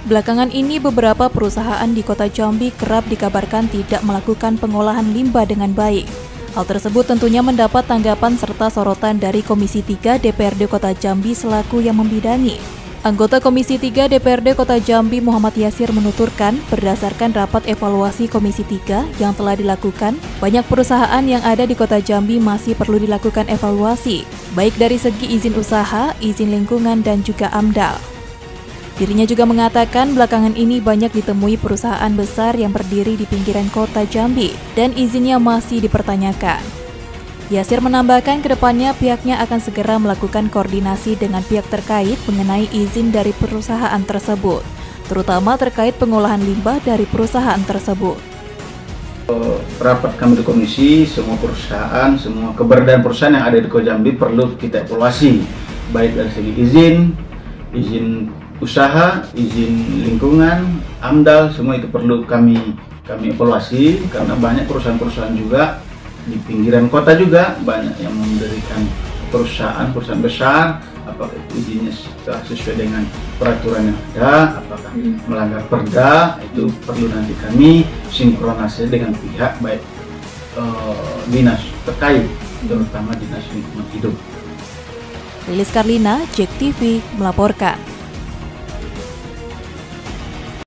Belakangan ini beberapa perusahaan di Kota Jambi kerap dikabarkan tidak melakukan pengolahan limbah dengan baik. Hal tersebut tentunya mendapat tanggapan serta sorotan dari Komisi 3 DPRD Kota Jambi selaku yang membidangi. Anggota Komisi 3 DPRD Kota Jambi Muhammad Yasir menuturkan, berdasarkan rapat evaluasi Komisi 3 yang telah dilakukan, banyak perusahaan yang ada di Kota Jambi masih perlu dilakukan evaluasi, baik dari segi izin usaha, izin lingkungan, dan juga AMDAL. Dirinya juga mengatakan belakangan ini banyak ditemui perusahaan besar yang berdiri di pinggiran Kota Jambi dan izinnya masih dipertanyakan. Yasir menambahkan kedepannya pihaknya akan segera melakukan koordinasi dengan pihak terkait mengenai izin dari perusahaan tersebut, terutama terkait pengolahan limbah dari perusahaan tersebut. Rapat kami di komisi, semua perusahaan, semua keberadaan perusahaan yang ada di Kota Jambi perlu kita evaluasi, baik dari segi izin usaha, izin lingkungan, AMDAL, semua itu perlu kami evaluasi karena banyak perusahaan-perusahaan juga di pinggiran kota juga banyak yang memberikan perusahaan besar, apakah itu izinnya sesuai dengan peraturan yang ada, apakah melanggar perda, itu perlu nanti kami sinkronasi dengan pihak baik dinas terkait, terutama dinas lingkungan hidup. Lilis Karlina, JEK TV melaporkan.